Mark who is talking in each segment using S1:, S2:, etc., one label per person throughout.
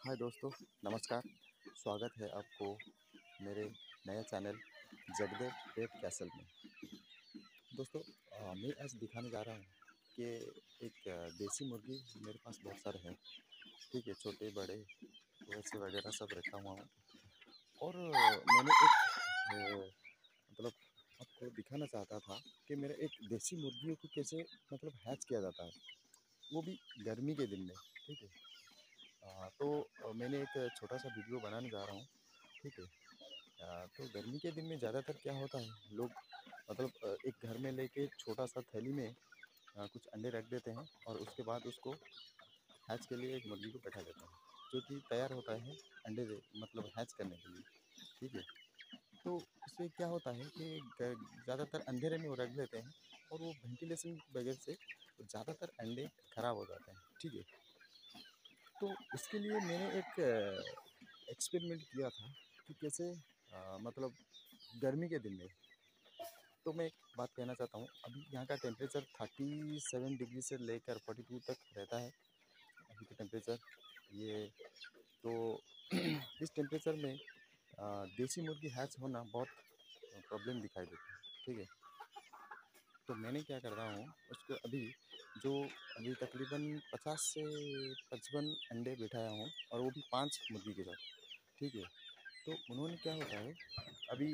S1: हाय दोस्तों, नमस्कार। स्वागत है आपको मेरे नए चैनल जगदेव पेट कैसल में। दोस्तों, मैं आज दिखाने जा रहा हूँ कि एक देसी मुर्गी मेरे पास बहुत सारे हैं। ठीक है, छोटे बड़े वैसे वगैरह सब रखा हुआ हूँ। और मैंने एक मतलब आपको दिखाना चाहता था कि मेरे एक देसी मुर्गियों को कैसे हैच किया जाता है, वो भी गर्मी के दिन में। ठीक है। तो मैंने एक छोटा सा वीडियो बनाने जा रहा हूँ। ठीक है। तो गर्मी के दिन में ज़्यादातर क्या होता है, लोग एक घर में लेके छोटा सा थैली में कुछ अंडे रख देते हैं और उसके बाद उसको हैच के लिए एक मुर्गी को बैठा देते हैं, जो कि तैयार होता है अंडे दे हैच करने के लिए। ठीक है। तो उससे क्या होता है कि ज़्यादातर अंधेरे में वो रख देते हैं और वो वेंटिलेशन वगैरह से ज़्यादातर अंडे खराब हो जाते हैं। ठीक है। तो उसके लिए मैंने एक एक्सपेरिमेंट किया था कि कैसे गर्मी के दिन में। तो मैं एक बात कहना चाहता हूँ, अभी यहाँ का टेम्परेचर 37 डिग्री से लेकर 42 तक रहता है अभी का टेम्परेचर ये। तो इस टेम्परेचर में देसी मुर्गी हैच होना बहुत प्रॉब्लम दिखाई देती है। ठीक है। तो मैंने क्या कर रहा हूँ, उसको अभी तकरीबन 50 से 55 अंडे बिठाया हूँ, और वो भी 5 मुर्गी के साथ। ठीक है। तो उन्होंने क्या होता है, अभी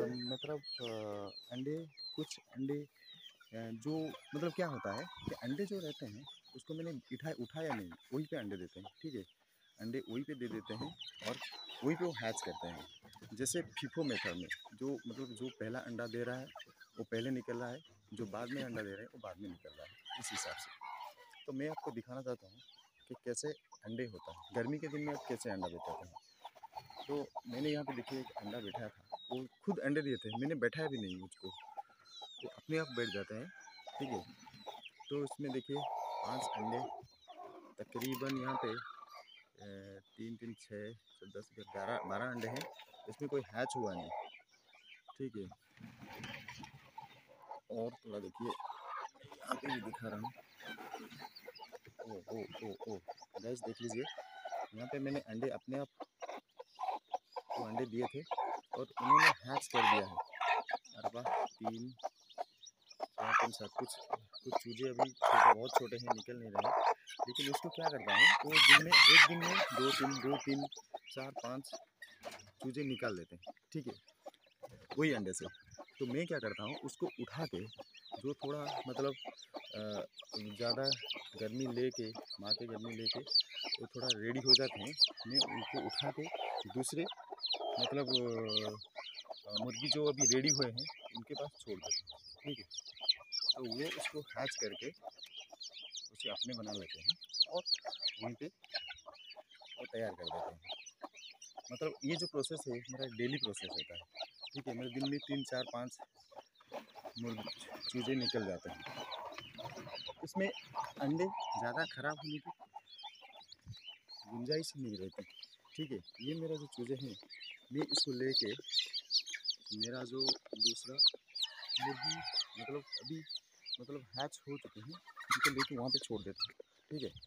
S1: अंडे कुछ अंडे जो क्या होता है कि अंडे जो रहते हैं उसको मैंने उठाया नहीं, वहीं पे अंडे देते हैं। ठीक है। अंडे वहीं पे दे देते हैं और वहीं पे वो हैच करते हैं। जैसे फीफो मेथड में जो पहला अंडा दे रहा है वो पहले निकल रहा है, जो बाद में अंडा दे रहे हैं वो बाद में निकल रहा है, इस हिसाब से। तो मैं आपको दिखाना चाहता हूँ कि कैसे अंडे होता है गर्मी के दिन में, आप कैसे अंडा बैठाते हैं। तो मैंने यहाँ पे देखिए एक अंडा बैठाया था, वो खुद अंडे दिए थे, मैंने बैठाया भी नहीं उसको, वो अपने आप बैठ जाते हैं। ठीक है। तो इसमें देखिए 5 अंडे तकरीबन यहाँ पे 3 3 6 10 12 अंडे हैं। इसमें कोई हैच हुआ नहीं। ठीक है। और थोड़ा देखिए, यहाँ पे भी दिखा रहा हूँ। ओ ओ ओ ओ गैस देख लीजिए, यहाँ पे मैंने अंडे अपने आप वो अंडे दिए थे और उन्होंने हैच कर दिया है। अरे वाह, 3 4 3 7 कुछ चूजे अभी बहुत छोटे हैं, निकल नहीं रहे हैं। लेकिन उसको क्या करता हूँ, वो एक दिन में 2 3 4 5 चूजे निकाल देते हैं। ठीक है, वही अंडे से। तो मैं क्या करता हूँ, उसको उठा के जो थोड़ा ज़्यादा गर्मी लेके माँ के गर्मी लेके वो थोड़ा रेडी हो जाते हैं, मैं उनको उठा के दूसरे मुर्गी जो अभी रेडी हुए हैं उनके पास छोड़ देता हूँ। ठीक है। तो वो उसको हैच करके उसे अपने बना लेते हैं और वहीं पे वो तैयार कर देते हैं। ये जो प्रोसेस है मेरा डेली प्रोसेस होता है। ठीक है। मेरे दिन में 3 4 5 चूजे निकल जाते हैं। इसमें अंडे ज़्यादा खराब होने की गुंजाइश नहीं रहती। ठीक है। ये मेरा जो चूजे हैं, मैं इसको लेके मेरा जो दूसरा मुर्गी अभी हैच हो चुके हैं, उनको लेके वहाँ पे छोड़ देता हूँ। ठीक है।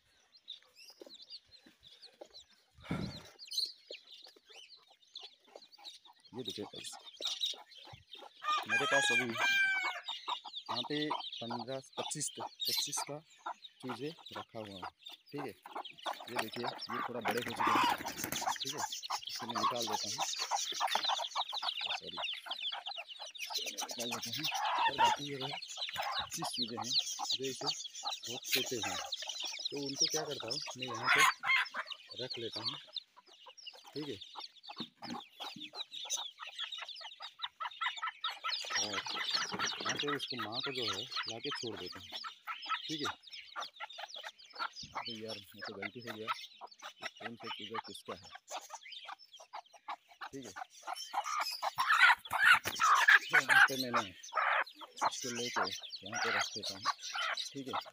S1: ये देखिए गाइस, मेरे पास अभी यहाँ पे 15 25 का चूजे रखा हुआ है। ठीक है। ये देखिए, ये थोड़ा बड़े हो चुके हैं। ठीक है। इसको मैं निकाल देता हूँ, सॉरी निकाल देता हूँ। और बाकी ये रहे 25 चूजे हैं जो इसे बहुत छोटे हैं, तो उनको क्या करता हूँ, मैं यहाँ पे रख लेता हूँ। ठीक है। और यहाँ पे उसको माँ को जो है ला के छोड़ देते हैं। ठीक है। अरे यार, मेरे को गलती हो गया, कौन सा चीज़ किसका है। ठीक है। तो यहाँ पे मैंने इसको लेके यहाँ पे रख देता हूँ। ठीक है।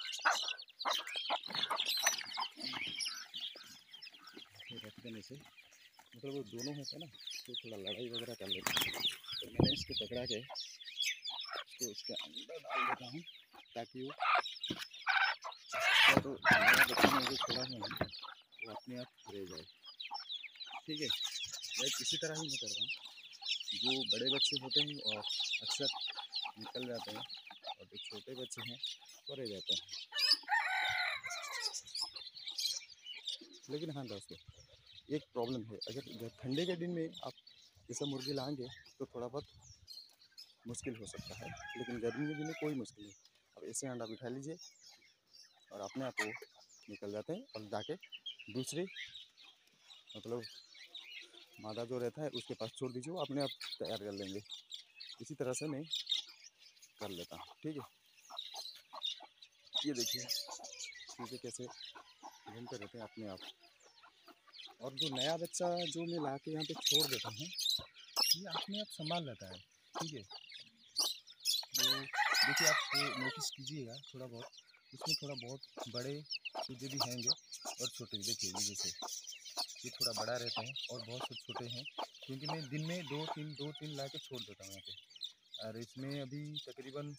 S1: फिर रख देने से वो दोनों होते हैं ना, तो थोड़ा लड़ाई वगैरह कर लेते हैं। तो मैंने इसको पकड़ा के इसको इसके अंदर डाल देता हूँ, ताकि वो तो हमारा बच्चा मुझे छोड़ा है, वो अपने अपने आप रह जाए। ठीक है, लाइक इसी तरह ही मैं कर रहा हूँ। जो बड़े बच्चे होते हैं और अक्सर निकल जाते हैं और जो छोटे बच्चे हैं वो रह जाते हैं। लेकिन हाँ दोस्तों, एक प्रॉब्लम है, अगर ठंडे के दिन में आप जैसा मुर्गी लाएंगे तो थोड़ा बहुत मुश्किल हो सकता है, लेकिन गर्मी के दिन में कोई मुश्किल नहीं। अब ऐसे अंडा बिठा लीजिए और अपने आप वो निकल जाते हैं और जाके दूसरी मतलब मादा जो रहता है उसके पास छोड़ दीजिए, वो अपने आप तैयार कर लेंगे। इसी तरह से मैं कर लेता हूँ। ठीक है, ये देखिए चीज़ें कैसे घूमते रहते हैं अपने आप। और जो नया बच्चा जो मैं ला के यहाँ पे छोड़ देता हूँ, ये अपने आप संभाल लेता है। ठीक है, तो देखिए आप नोटिस कीजिएगा थोड़ा बहुत, उसमें थोड़ा बहुत बड़े चूजे भी हैंगे और छोटे भी। देखिए ये जैसे ये थोड़ा बड़ा रहता है और बहुत से छोटे हैं, क्योंकि मैं दिन में दो तीन ला के छोड़ देता हूँ यहाँ पे। और इसमें अभी तकरीबन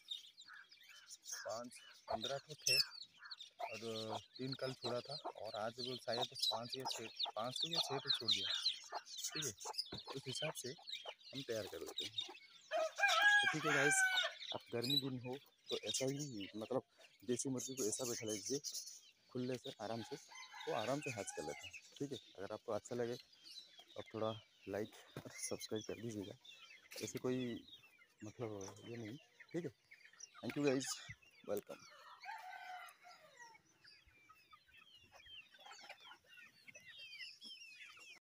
S1: 5-15 तो थे और 3 कल छोड़ा था और आज वो शायद 5 या 6 तो छोड़ दिया। ठीक है, उस हिसाब से हम तैयार कर लेते हैं। तो ठीक है गाइस, अब गर्मी दिन हो तो ऐसा ही मतलब देसी मुर्गी को ऐसा बैठा लीजिए खुले से आराम से, वो आराम से हैच कर लेते हैं। ठीक है, अगर आपको अच्छा लगे तो आप थोड़ा लाइक और सब्सक्राइब कर दीजिएगा। ऐसे कोई मतलब ये नहीं। ठीक है, थैंक यू गाइस, वेलकम।